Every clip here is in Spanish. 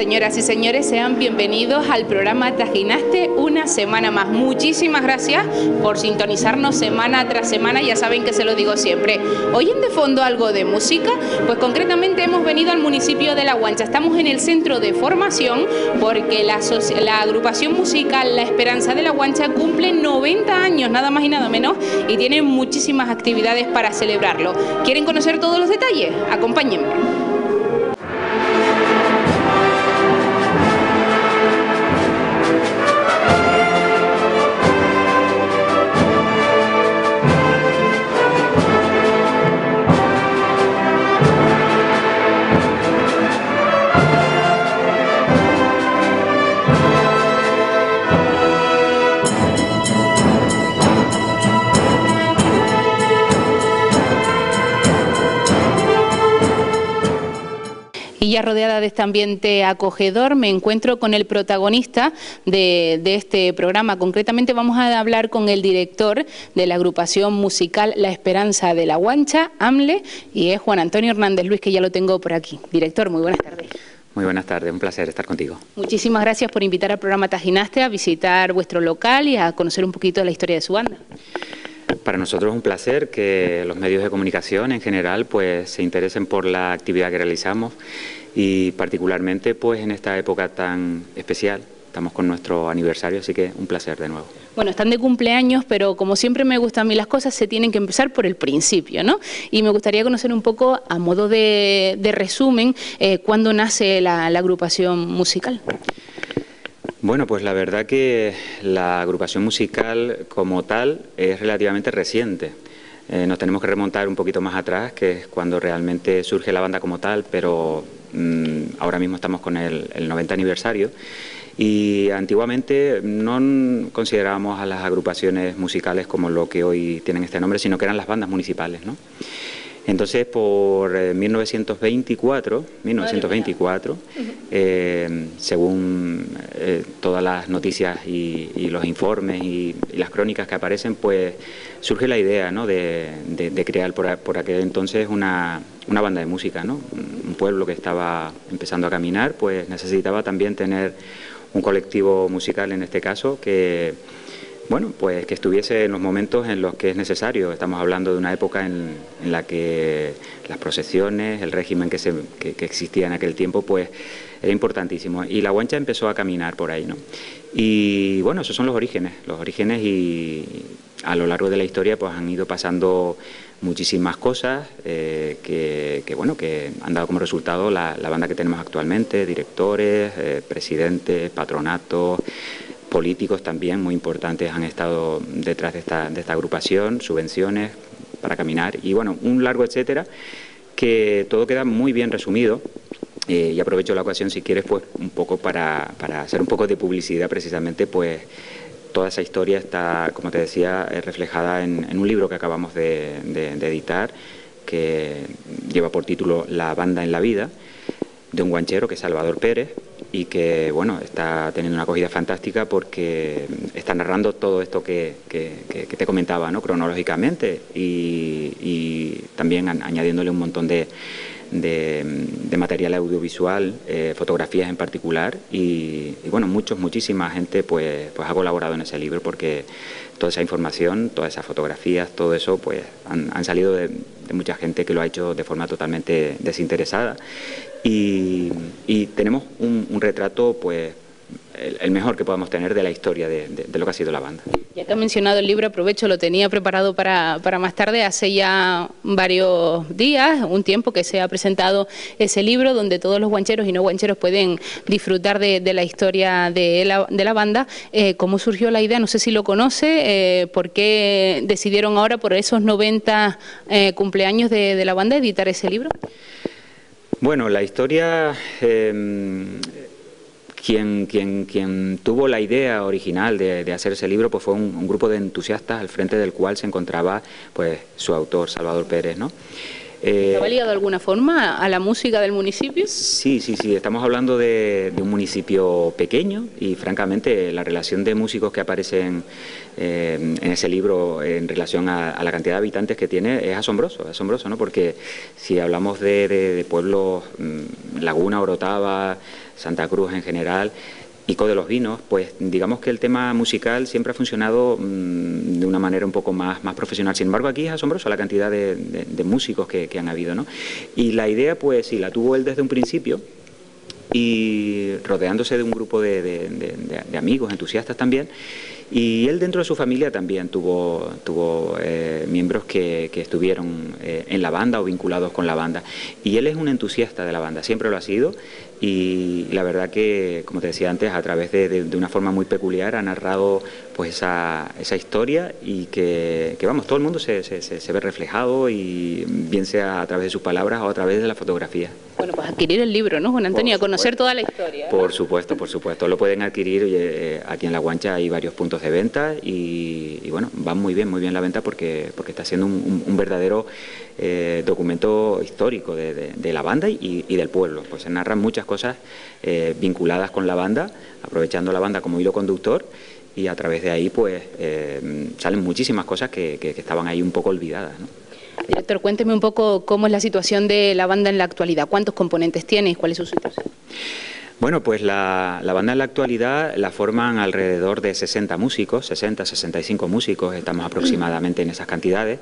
Señoras y señores, sean bienvenidos al programa Tajinaste una semana más. Muchísimas gracias por sintonizarnos semana tras semana, ya saben que se lo digo siempre. ¿Oyen de fondo algo de música? Pues concretamente hemos venido al municipio de La Guancha. Estamos en el centro de formación porque la agrupación musical La Esperanza de La Guancha cumple 90 años, nada más y nada menos, y tiene muchísimas actividades para celebrarlo. ¿Quieren conocer todos los detalles? Acompáñenme. Y ya rodeada de este ambiente acogedor, me encuentro con el protagonista de este programa. Concretamente vamos a hablar con el director de la agrupación musical La Esperanza de La Guancha, AMLE, y es Juan Antonio Hernández Luis, que ya lo tengo por aquí. Director, muy buenas tardes. Muy buenas tardes, un placer estar contigo. Muchísimas gracias por invitar al programa Tajinaste a visitar vuestro local y a conocer un poquito de la historia de su banda. Para nosotros es un placer que los medios de comunicación en general pues se interesen por la actividad que realizamos y particularmente pues en esta época tan especial. Estamos con nuestro aniversario, así que un placer de nuevo. Bueno, están de cumpleaños, pero como siempre me gustan a mí las cosas, se tienen que empezar por el principio, ¿no? Y me gustaría conocer un poco, a modo de resumen, cuándo nace la agrupación musical. Bueno, pues la verdad que la agrupación musical como tal es relativamente reciente. Nos tenemos que remontar un poquito más atrás, que es cuando realmente surge la banda como tal, pero ahora mismo estamos con el 90 aniversario. Y antiguamente no considerábamos a las agrupaciones musicales como lo que hoy tienen este nombre, sino que eran las bandas municipales, ¿no? Entonces, por 1924, según todas las noticias y los informes y las crónicas que aparecen, pues surge la idea, ¿no?, de crear por aquel entonces una banda de música, ¿no? Un pueblo que estaba empezando a caminar, pues necesitaba también tener un colectivo musical, en este caso, que bueno, pues que estuviese en los momentos en los que es necesario. Estamos hablando de una época en la que las procesiones, el régimen que existía en aquel tiempo, pues era importantísimo. Y La Guancha empezó a caminar por ahí, ¿no? Y bueno, esos son los orígenes y a lo largo de la historia pues han ido pasando muchísimas cosas que han dado como resultado la banda que tenemos actualmente, directores, presidentes, patronatos, políticos también muy importantes han estado detrás de esta agrupación, subvenciones para caminar y bueno, un largo etcétera, que todo queda muy bien resumido. Y aprovecho la ocasión, si quieres, pues un poco para hacer un poco de publicidad precisamente, pues toda esa historia está, como te decía, reflejada en un libro que acabamos de editar, que lleva por título La banda en la vida, de un guanchero que es Salvador Pérez, y que bueno, está teniendo una acogida fantástica porque está narrando todo esto que te comentaba, ¿no?, cronológicamente y también añadiéndole un montón de material audiovisual, fotografías en particular y bueno, muchísima gente pues ha colaborado en ese libro porque toda esa información, todas esas fotografías, todo eso pues han salido de mucha gente que lo ha hecho de forma totalmente desinteresada y tenemos un retrato pues el mejor que podamos tener de la historia de lo que ha sido la banda. Ya que ha mencionado el libro, aprovecho, lo tenía preparado para más tarde. Hace ya varios días, un tiempo que se ha presentado ese libro donde todos los guancheros y no guancheros pueden disfrutar de la historia de la banda. ¿Cómo surgió la idea? No sé si lo conoce, ¿por qué decidieron ahora, por esos 90 cumpleaños de la banda, editar ese libro? Bueno, la historia... Quien tuvo la idea original de hacer ese libro pues fue un grupo de entusiastas al frente del cual se encontraba pues su autor, Salvador Pérez, ¿no? ¿Estaba ligado de alguna forma a la música del municipio? Sí, sí, sí. Estamos hablando de un municipio pequeño y, francamente, la relación de músicos que aparecen en ese libro en relación a la cantidad de habitantes que tiene es asombroso, ¿no? Porque si hablamos de pueblos, Laguna, Orotava, Santa Cruz en general, Ico de los Vinos, pues digamos que el tema musical siempre ha funcionado de una manera un poco más profesional. Sin embargo, aquí es asombroso la cantidad de músicos que han habido, ¿no? Y la idea, pues sí, la tuvo él desde un principio, y rodeándose de un grupo de amigos, entusiastas también. Y él dentro de su familia también tuvo miembros que estuvieron en la banda o vinculados con la banda. Y él es un entusiasta de la banda, siempre lo ha sido. Y la verdad que, como te decía antes, a través de una forma muy peculiar ha narrado pues esa historia, y que vamos, todo el mundo se ve reflejado, y bien sea a través de sus palabras o a través de la fotografía. Bueno, pues adquirir el libro, ¿no, Juan Antonio? A conocer toda la historia, ¿no? Por supuesto, por supuesto. Lo pueden adquirir aquí en La Guancha, hay varios puntos de venta, y bueno, va muy bien la venta, porque está siendo un verdadero documento histórico de la banda y del pueblo. Pues se narran muchas cosas vinculadas con la banda, aprovechando la banda como hilo conductor, y a través de ahí pues salen muchísimas cosas que estaban ahí un poco olvidadas, ¿no? Director, cuénteme un poco cómo es la situación de la banda en la actualidad. ¿Cuántos componentes tiene y cuál es su situación? Bueno, pues la banda en la actualidad la forman alrededor de 60 músicos, 65 músicos, estamos aproximadamente en esas cantidades.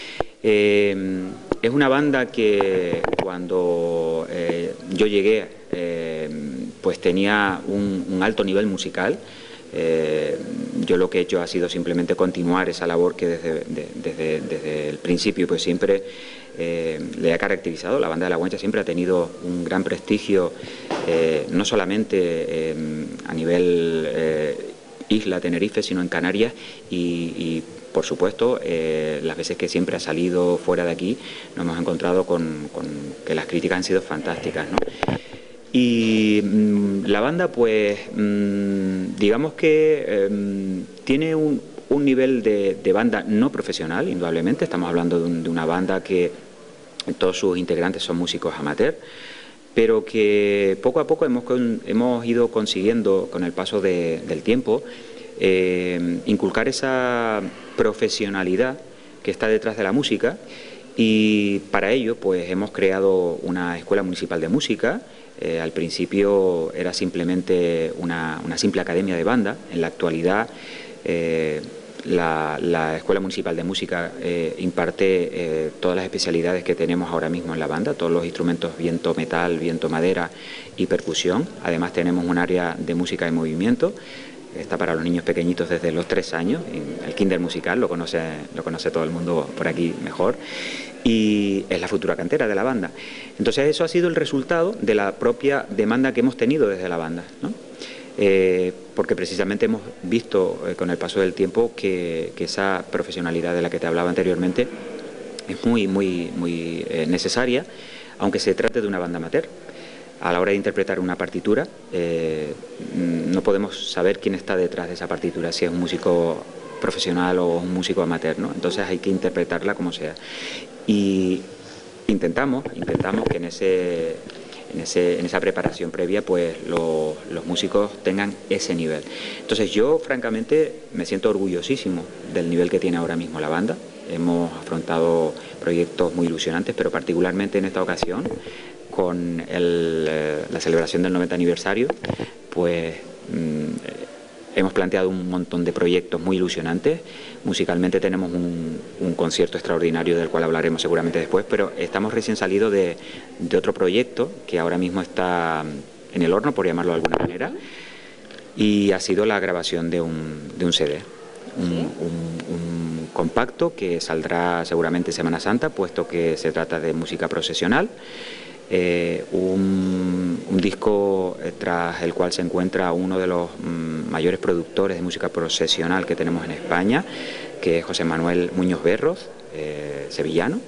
Es una banda que cuando yo llegué pues tenía un alto nivel musical. Yo lo que he hecho ha sido simplemente continuar esa labor que desde el principio pues siempre le ha caracterizado. La banda de La Guancha siempre ha tenido un gran prestigio, no solamente a nivel isla Tenerife, sino en Canarias, y por supuesto las veces que siempre ha salido fuera de aquí nos hemos encontrado con que las críticas han sido fantásticas, ¿no? Y la banda, pues, digamos que tiene un nivel de banda no profesional, indudablemente. Estamos hablando de una banda que todos sus integrantes son músicos amateur, pero que poco a poco hemos ido consiguiendo, con el paso del tiempo, inculcar esa profesionalidad que está detrás de la música. Y para ello, pues, hemos creado una escuela municipal de música. Al principio era simplemente una simple academia de banda. En la actualidad la Escuela Municipal de Música imparte todas las especialidades que tenemos ahora mismo en la banda, todos los instrumentos viento metal, viento madera y percusión. Además tenemos un área de música de movimiento. Está para los niños pequeñitos desde los 3 años, el kinder musical, lo conoce todo el mundo por aquí mejor, y es la futura cantera de la banda. Entonces eso ha sido el resultado de la propia demanda que hemos tenido desde la banda, ¿no? Porque precisamente hemos visto con el paso del tiempo que esa profesionalidad de la que te hablaba anteriormente es muy necesaria, aunque se trate de una banda amateur. A la hora de interpretar una partitura, no podemos saber quién está detrás de esa partitura, si es un músico profesional o un músico amateur, ¿no? Entonces hay que interpretarla como sea. Y intentamos que en esa preparación previa pues los músicos tengan ese nivel. Entonces yo francamente me siento orgullosísimo del nivel que tiene ahora mismo la banda. Hemos afrontado proyectos muy ilusionantes, pero particularmente en esta ocasión, con la celebración del 90 aniversario, pues hemos planteado un montón de proyectos muy ilusionantes. Musicalmente tenemos un concierto extraordinario del cual hablaremos seguramente después, pero estamos recién salidos de otro proyecto que ahora mismo está en el horno, por llamarlo de alguna manera, y ha sido la grabación de un CD, un compacto que saldrá seguramente Semana Santa, puesto que se trata de música procesional. Un disco tras el cual se encuentra uno de los mayores productores de música procesional que tenemos en España, que es José Manuel Muñoz Berros, sevillano.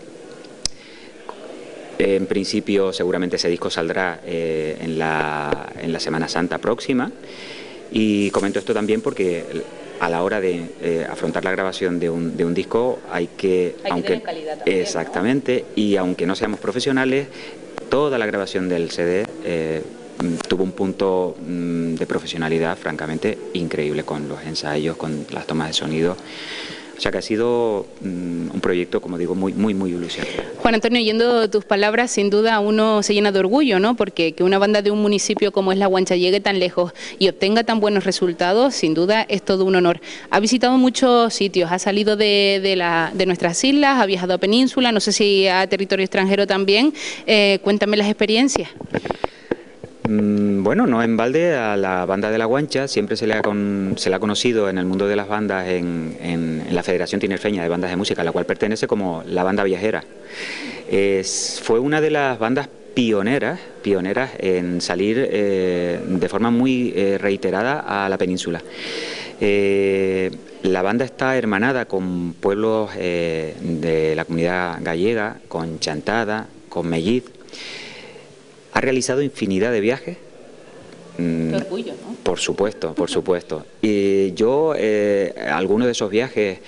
En principio seguramente ese disco saldrá en la Semana Santa próxima, y comento esto también porque a la hora de afrontar la grabación de un disco hay que tener calidad también, exactamente, ¿no? Y aunque no seamos profesionales, toda la grabación del CD tuvo un punto de profesionalidad francamente increíble, con los ensayos, con las tomas de sonido. O sea que ha sido un proyecto, como digo, muy ilusionante. Juan Antonio, oyendo tus palabras, sin duda uno se llena de orgullo, ¿no? Porque que una banda de un municipio como es La Guancha llegue tan lejos y obtenga tan buenos resultados, sin duda es todo un honor. Ha visitado muchos sitios, ha salido de nuestras islas, ha viajado a Península, no sé si a territorio extranjero también. Cuéntame las experiencias. Bueno, no en balde, a la banda de La Guancha siempre se le ha conocido en el mundo de las bandas, en la Federación Tinerfeña de Bandas de Música, a la cual pertenece como la banda viajera. Fue una de las bandas pioneras en salir de forma muy reiterada a la península. La banda está hermanada con pueblos de la comunidad gallega, con Chantada, con Melliz. Ha realizado infinidad de viajes. Qué orgullo, ¿no? Por supuesto, por supuesto. Y yo, algunos de esos viajes,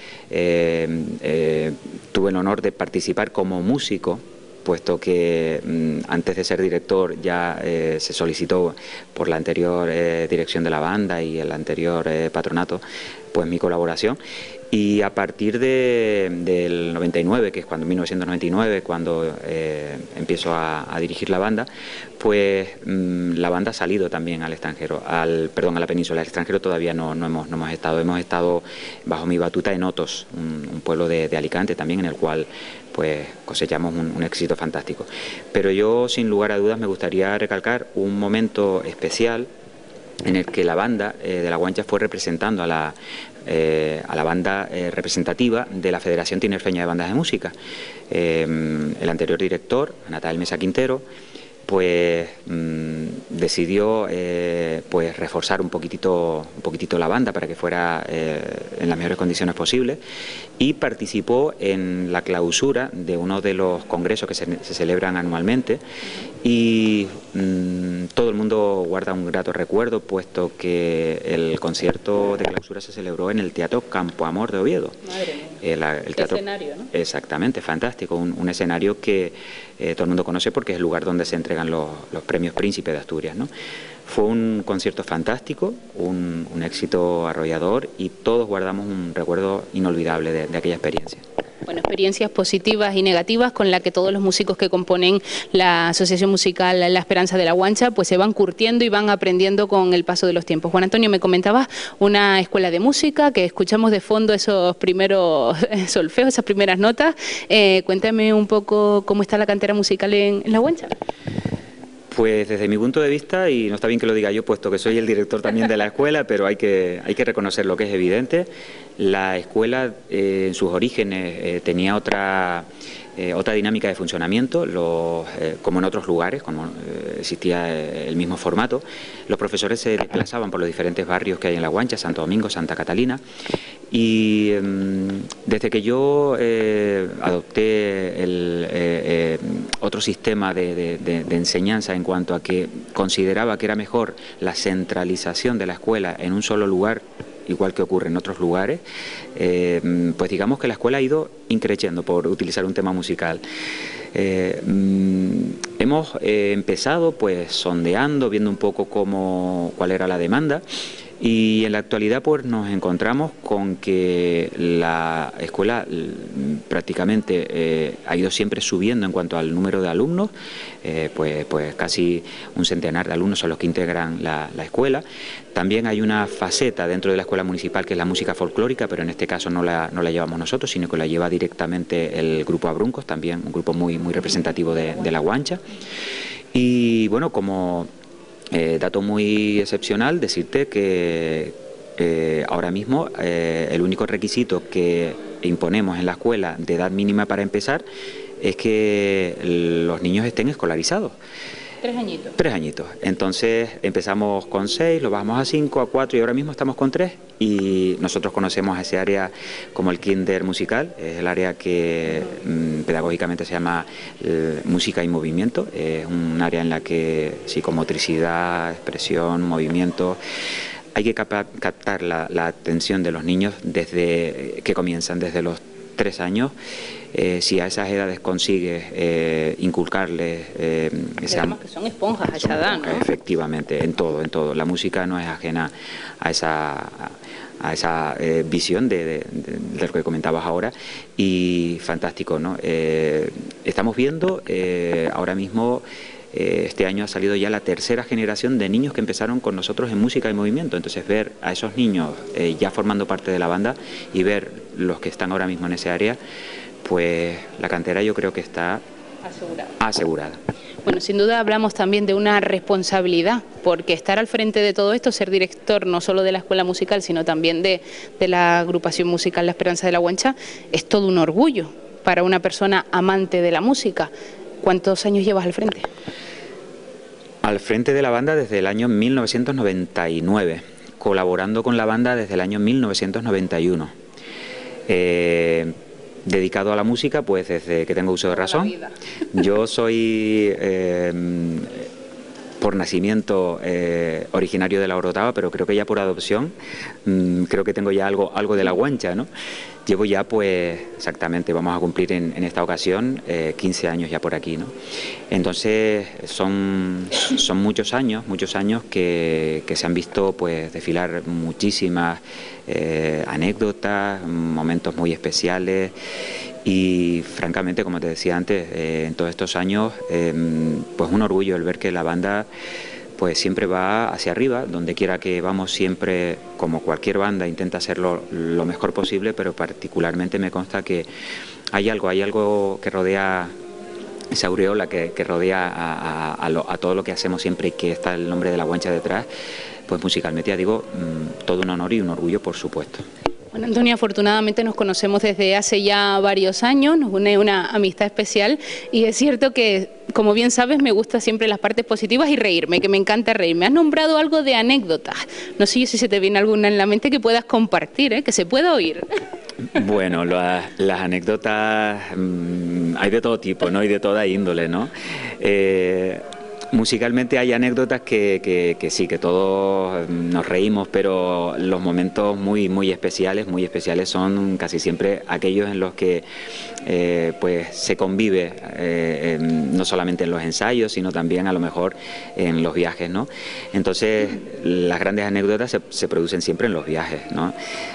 tuve el honor de participar como músico, puesto que antes de ser director ya se solicitó por la anterior dirección de la banda y el anterior patronato, pues mi colaboración. Y a partir del 99, que es cuando 1999, cuando empiezo a dirigir la banda, pues la banda ha salido también al extranjero, a la península. Al extranjero todavía no hemos estado bajo mi batuta en Otos, un pueblo de Alicante también, en el cual pues cosechamos un éxito fantástico. Pero yo, sin lugar a dudas, me gustaría recalcar un momento especial en el que la banda de La Guancha fue representando a la banda representativa de la Federación Tinerfeña de Bandas de Música. El anterior director, Natal Mesa Quintero, pues decidió pues reforzar un poquitito la banda para que fuera en las mejores condiciones posibles, y participó en la clausura de uno de los congresos que se celebran anualmente, y todo el mundo guarda un grato recuerdo, puesto que el concierto de clausura se celebró en el Teatro Campo Amor de Oviedo. Madre mía. El teatro, escenario, ¿no? Exactamente, fantástico, un escenario que todo el mundo conoce porque es el lugar donde se entregan los premios Príncipe de Asturias, ¿no? Fue un concierto fantástico, un éxito arrollador, y todos guardamos un recuerdo inolvidable de aquella experiencia. Bueno, experiencias positivas y negativas con las que todos los músicos que componen la Asociación Musical La Esperanza de La Guancha pues se van curtiendo y van aprendiendo con el paso de los tiempos. Juan Antonio, me comentabas una escuela de música, que escuchamos de fondo esos primeros solfeos, esas primeras notas. Cuéntame un poco cómo está la cantera musical en La Guancha. Pues desde mi punto de vista, y no está bien que lo diga yo, puesto que soy el director también de la escuela, pero hay que reconocer lo que es evidente. La escuela en sus orígenes tenía otra dinámica de funcionamiento, como en otros lugares, como existía el mismo formato. Los profesores se desplazaban por los diferentes barrios que hay en La Guancha, Santo Domingo, Santa Catalina, y desde que yo adopté otro sistema de enseñanza, en cuanto a que consideraba que era mejor la centralización de la escuela en un solo lugar, igual que ocurre en otros lugares, pues digamos que la escuela ha ido increciendo, por utilizar un tema musical. Hemos empezado pues sondeando, viendo un poco cuál era la demanda, y en la actualidad pues nos encontramos con que la escuela prácticamente ha ido siempre subiendo en cuanto al número de alumnos, pues casi un centenar de alumnos son los que integran la escuela. También hay una faceta dentro de la escuela municipal que es la música folclórica, pero en este caso no la llevamos nosotros, sino que la lleva directamente el grupo Abruncos, también un grupo muy representativo de La Guancha. Y bueno, como dato muy excepcional, decirte que ahora mismo el único requisito que imponemos en la escuela de edad mínima para empezar es que los niños estén escolarizados. 3 añitos. 3 añitos. Entonces empezamos con 6, lo bajamos a 5, a 4 y ahora mismo estamos con 3. Y nosotros conocemos ese área como el kinder musical, es el área que pedagógicamente se llama música y movimiento. Es un área en la que psicomotricidad, expresión, movimiento, hay que captar la atención de los niños desde que comienzan, desde los 3 años. Si a esas edades consigues inculcarles... Digamos que son esponjas a esa edad, ¿no? Efectivamente, en todo. La música no es ajena a esa visión de lo que comentabas ahora, y fantástico, ¿no? Estamos viendo ahora mismo... este año ha salido ya la 3ª generación de niños que empezaron con nosotros en música y movimiento. Entonces ver a esos niños ya formando parte de la banda y ver los que están ahora mismo en ese área, pues la cantera yo creo que está asegurada. Bueno, sin duda hablamos también de una responsabilidad, porque estar al frente de todo esto, ser director no solo de la escuela musical, sino también de la agrupación musical La Esperanza de la Guancha, es todo un orgullo para una persona amante de la música. ¿Cuántos años llevas al frente? Al frente de la banda desde el año 1999, colaborando con la banda desde el año 1991. Dedicado a la música, pues desde que tengo uso de razón. Yo soy por nacimiento originario de la Orotava, pero creo que ya por adopción, creo que tengo ya algo de la Guancha, ¿no? Llevo ya, pues, exactamente, vamos a cumplir en esta ocasión 15 años ya por aquí, ¿no? Entonces son muchos años que se han visto, pues, desfilar muchísimas anécdotas, momentos muy especiales. Y francamente, como te decía antes, en todos estos años, pues un orgullo el ver que la banda pues siempre va hacia arriba, donde quiera que vamos, siempre, como cualquier banda, intenta hacerlo lo mejor posible, pero particularmente me consta que hay algo que rodea esa aureola que rodea a todo lo que hacemos siempre, y que está el nombre de la Guancha detrás. Pues musicalmente, ya digo, todo un honor y un orgullo, por supuesto. Bueno, Antonio, afortunadamente nos conocemos desde hace ya varios años, nos une una amistad especial, y es cierto que, como bien sabes, me gustan siempre las partes positivas y reírme, que me encanta reírme. Has nombrado algo de anécdotas, no sé si se te viene alguna en la mente que puedas compartir, que se pueda oír. Bueno, las anécdotas hay de todo tipo, ¿no? Y de toda índole, ¿no? Musicalmente hay anécdotas que sí, que todos nos reímos, pero los momentos muy especiales son casi siempre aquellos en los que pues se convive, no solamente en los ensayos, sino también a lo mejor en los viajes, ¿no? Entonces las grandes anécdotas se producen siempre en los viajes, ¿no?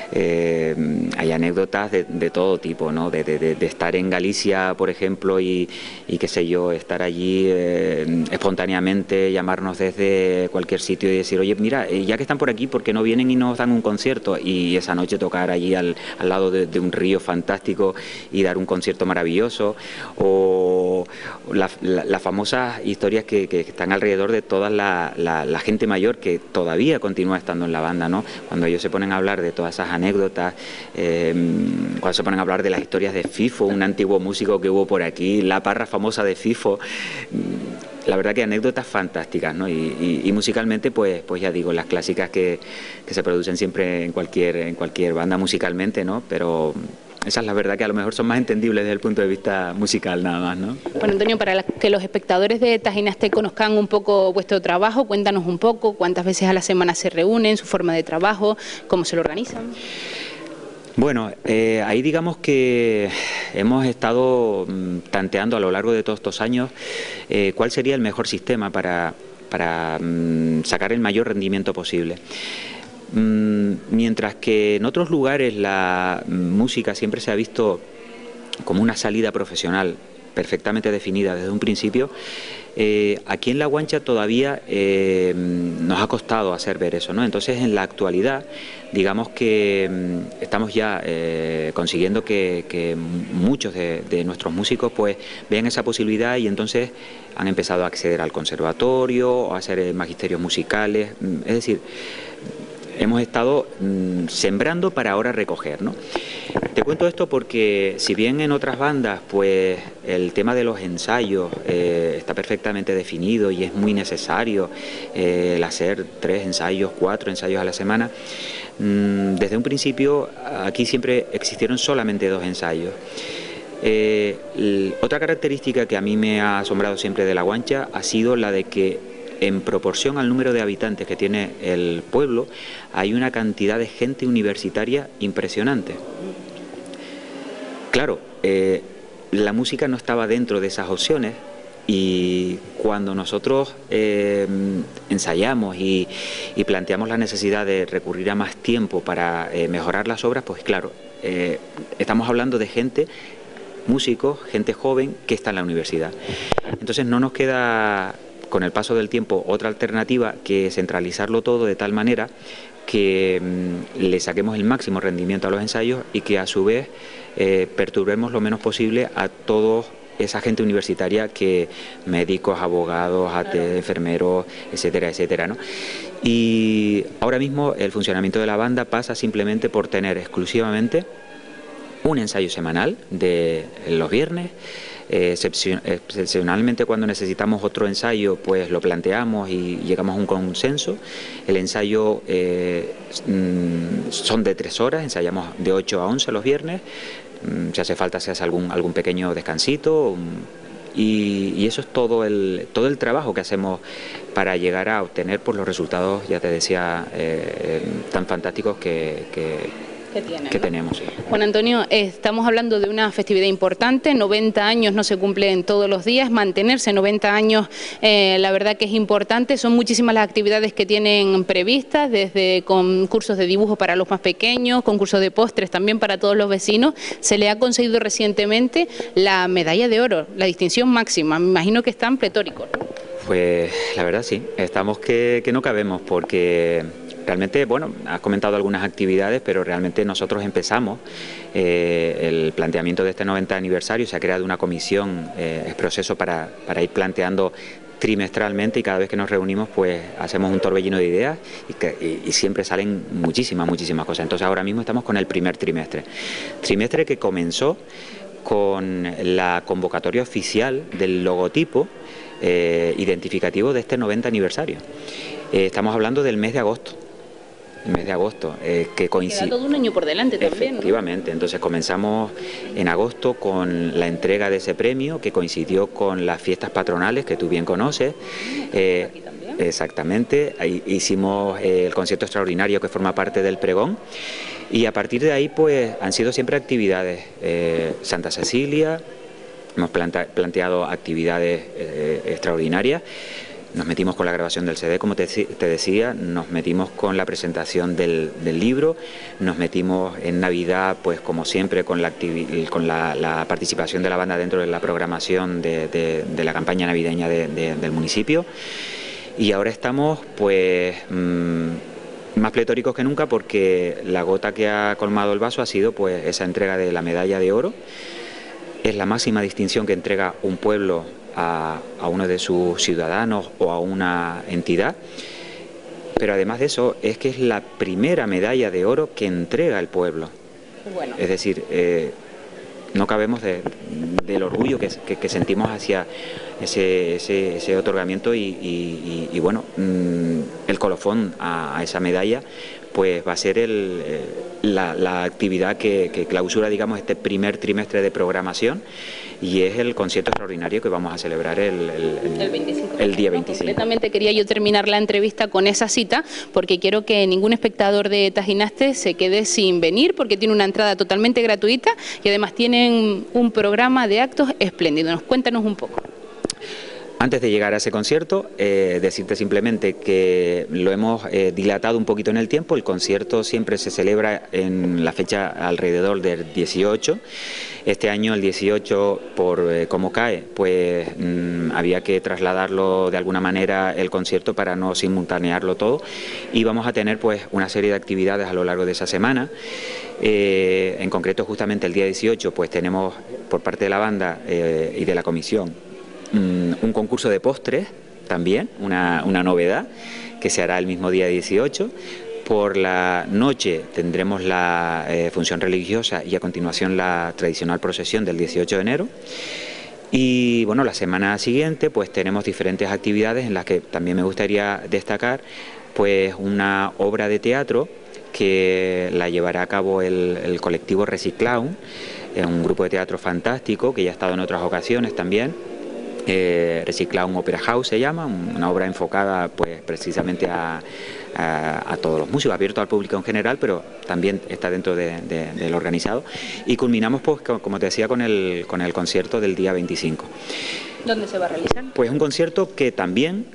Hay anécdotas de todo tipo, ¿no? De estar en Galicia, por ejemplo, y qué sé yo, estar allí espontáneamente, llamarnos desde cualquier sitio y decir, oye, mira, ya que están por aquí, ¿por qué no vienen y nos dan un concierto? Y esa noche tocar allí al lado de un río fantástico y dar un concierto maravilloso. O las famosas historias que están alrededor de toda la gente mayor que todavía continúa estando en la banda, ¿no? Cuando ellos se ponen a hablar de todas esas anécdotas, cuando se ponen a hablar de las historias de FIFO, un antiguo músico que hubo por aquí, la parra famosa de FIFO. La verdad que anécdotas fantásticas, ¿no? Y musicalmente, pues ya digo, las clásicas que se producen siempre en cualquier banda musicalmente, ¿no? Pero esa es la verdad, que a lo mejor son más entendibles desde el punto de vista musical nada más, ¿no? Bueno, Antonio, para que los espectadores de Tajinaste conozcan un poco vuestro trabajo, cuéntanos un poco cuántas veces a la semana se reúnen, su forma de trabajo, cómo se lo organizan. Bueno, ahí digamos que hemos estado tanteando a lo largo de todos estos años cuál sería el mejor sistema para sacar el mayor rendimiento posible. Mientras que en otros lugares la música siempre se ha visto como una salida profesional perfectamente definida desde un principio, aquí en La Guancha todavía nos ha costado hacer ver eso, ¿no? Entonces, en la actualidad, digamos que estamos ya consiguiendo que muchos de nuestros músicos pues vean esa posibilidad, y entonces han empezado a acceder al conservatorio o a hacer magisterios musicales. Es decir, hemos estado sembrando para ahora recoger, ¿no? Te cuento esto porque, si bien en otras bandas pues el tema de los ensayos está perfectamente definido y es muy necesario el hacer 3 ensayos, 4 ensayos a la semana, desde un principio aquí siempre existieron solamente 2 ensayos. Otra característica que a mí me ha asombrado siempre de La Guancha ha sido la de que en proporción al número de habitantes que tiene el pueblo, hay una cantidad de gente universitaria impresionante. Claro, la música no estaba dentro de esas opciones, y cuando nosotros ensayamos y planteamos la necesidad de recurrir a más tiempo para mejorar las obras, pues claro, estamos hablando de gente, músicos, gente joven que está en la universidad. Entonces no nos queda, con el paso del tiempo, otra alternativa que centralizarlo todo de tal manera que le saquemos el máximo rendimiento a los ensayos y que a su vez perturbemos lo menos posible a todos esa gente universitaria, que médicos, abogados, enfermeros, etcétera, etcétera, ¿no? Y ahora mismo el funcionamiento de la banda pasa simplemente por tener exclusivamente un ensayo semanal de los viernes. Excepcionalmente, cuando necesitamos otro ensayo, pues lo planteamos y llegamos a un consenso. El ensayo son de 3 horas, ensayamos de 8 a 11 los viernes. Si hace falta, se hace algún pequeño descansito, y eso es todo el trabajo que hacemos para llegar a obtener pues los resultados, ya te decía, tan fantásticos que tenemos. Sí. Juan Antonio, estamos hablando de una festividad importante, 90 años no se cumplen todos los días, mantenerse 90 años la verdad que es importante, son muchísimas las actividades que tienen previstas, desde concursos de dibujo para los más pequeños, concursos de postres también para todos los vecinos. Se le ha concedido recientemente la medalla de oro, la distinción máxima, me imagino que están pletóricos, ¿no? Pues la verdad sí, estamos que no cabemos, porque realmente, bueno, has comentado algunas actividades, pero realmente nosotros empezamos el planteamiento de este 90 aniversario, se ha creado una comisión, es proceso para ir planteando trimestralmente, y cada vez que nos reunimos pues hacemos un torbellino de ideas y siempre salen muchísimas cosas. Entonces ahora mismo estamos con el primer trimestre que comenzó con la convocatoria oficial del logotipo identificativo de este 90 aniversario. Estamos hablando del mes de agosto. Que coincide. Queda todo un año por delante también, ¿no? Efectivamente, entonces comenzamos en agosto con la entrega de ese premio, que coincidió con las fiestas patronales que tú bien conoces. Aquí también. Exactamente, ahí hicimos el concierto extraordinario que forma parte del pregón, y a partir de ahí pues han sido siempre actividades. Santa Cecilia, hemos planteado actividades extraordinarias. Nos metimos con la grabación del CD, como te decía, nos metimos con la presentación del libro, nos metimos en Navidad, pues como siempre, con la participación de la banda dentro de la programación de la campaña navideña del municipio. Y ahora estamos pues más pletóricos que nunca, porque la gota que ha colmado el vaso ha sido pues esa entrega de la medalla de oro. Es la máxima distinción que entrega un pueblo a uno de sus ciudadanos o a una entidad, pero además de eso es que es la primera medalla de oro que entrega el pueblo. Bueno. Es decir, no cabemos del orgullo que sentimos hacia ese otorgamiento, y bueno, el colofón a esa medalla pues va a ser la actividad que clausura, digamos, este primer trimestre de programación, y es el concierto extraordinario que vamos a celebrar el día 25. Completamente quería yo terminar la entrevista con esa cita, porque quiero que ningún espectador de Tajinaste se quede sin venir, porque tiene una entrada totalmente gratuita y además tienen un programa de actos espléndido. Cuéntanos un poco. Antes de llegar a ese concierto, decirte simplemente que lo hemos dilatado un poquito en el tiempo. El concierto siempre se celebra en la fecha alrededor del 18. Este año, el 18, por cómo cae, pues había que trasladarlo de alguna manera el concierto para no simultanearlo todo. Y vamos a tener pues una serie de actividades a lo largo de esa semana. En concreto, justamente el día 18, pues tenemos por parte de la banda y de la comisión un concurso de postres, también una novedad que se hará el mismo día 18. Por la noche tendremos la función religiosa y a continuación la tradicional procesión del 18 de enero. Y bueno, la semana siguiente pues tenemos diferentes actividades en las que también me gustaría destacar pues una obra de teatro que la llevará a cabo el colectivo Reciclaun, un grupo de teatro fantástico que ya ha estado en otras ocasiones también. Reciclaum Opera House se llama, una obra enfocada pues precisamente a todos los músicos, abierto al público en general, pero también está dentro del organizado. Y culminamos, pues, como te decía, con el concierto del día 25. ¿Dónde se va a realizar? Pues un concierto que también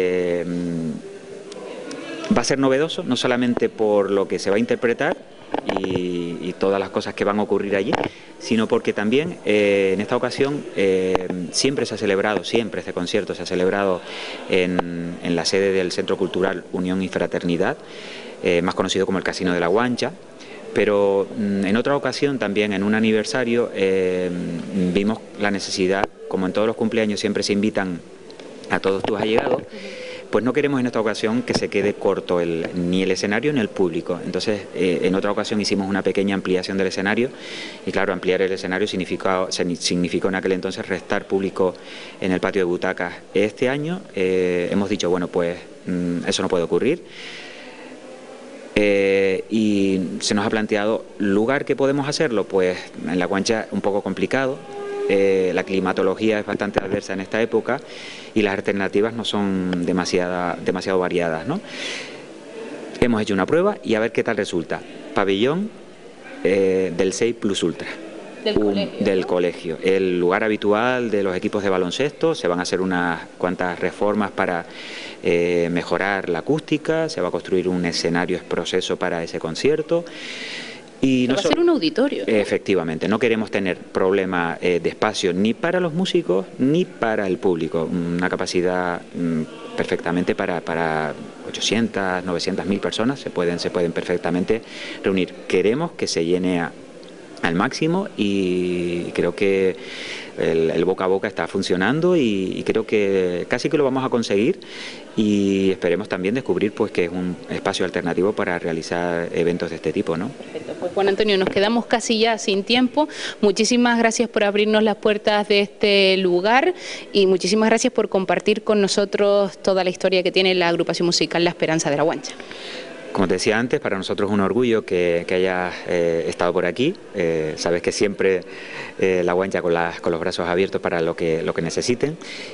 va a ser novedoso, no solamente por lo que se va a interpretar y todas las cosas que van a ocurrir allí, sino porque también en esta ocasión siempre este concierto se ha celebrado en la sede del Centro Cultural Unión y Fraternidad, más conocido como el Casino de la Guancha, pero en otra ocasión también, en un aniversario, vimos la necesidad, como en todos los cumpleaños siempre se invitan a todos tus allegados, pues no queremos en esta ocasión que se quede corto ni el escenario ni el público. Entonces, en otra ocasión hicimos una pequeña ampliación del escenario y claro, ampliar el escenario significó en aquel entonces restar público en el patio de butacas. Este año hemos dicho, bueno, pues eso no puede ocurrir. Y se nos ha planteado, ¿lugar que podemos hacerlo? Pues en La Guancha un poco complicado. La climatología es bastante adversa en esta época y las alternativas no son demasiado variadas, ¿no? Hemos hecho una prueba y a ver qué tal resulta. Pabellón del 6 Plus Ultra. Del colegio. El lugar habitual de los equipos de baloncesto. Se van a hacer unas cuantas reformas para mejorar la acústica. Se va a construir un escenario proceso para ese concierto. Y va a ser un auditorio, ¿no? Efectivamente, no queremos tener problema de espacio ni para los músicos ni para el público. Una capacidad perfectamente para 800, 900.000 personas se pueden perfectamente reunir. Queremos que se llene al máximo y creo que el boca a boca está funcionando y creo que casi que lo vamos a conseguir y esperemos también descubrir pues que es un espacio alternativo para realizar eventos de este tipo, ¿no? Perfecto. Pues Juan Antonio, nos quedamos casi ya sin tiempo. Muchísimas gracias por abrirnos las puertas de este lugar y muchísimas gracias por compartir con nosotros toda la historia que tiene la agrupación musical La Esperanza de la Guancha. Como te decía antes, para nosotros es un orgullo que hayas estado por aquí. Sabes que siempre La Guancha con los brazos abiertos para lo que necesiten.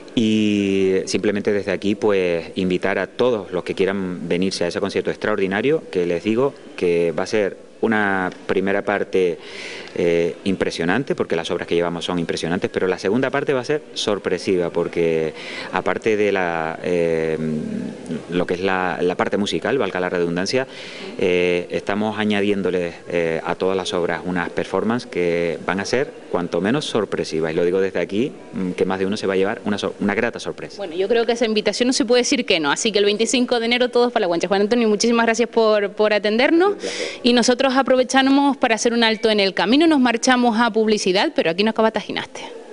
Y simplemente desde aquí pues invitar a todos los que quieran venirse a ese concierto extraordinario, que les digo que va a ser una primera parte impresionante, porque las obras que llevamos son impresionantes, pero la segunda parte va a ser sorpresiva, porque aparte de lo que es la parte musical, valga la redundancia, estamos añadiéndole a todas las obras unas performances que van a ser cuanto menos sorpresivas, y lo digo desde aquí, que más de uno se va a llevar una grata sorpresa. Bueno, yo creo que esa invitación no se puede decir que no, así que el 25 de enero todos para La Guancha. Juan Antonio, muchísimas gracias por atendernos y nosotros aprovechamos para hacer un alto en el camino, nos marchamos a publicidad, pero aquí no acaba Tajinaste.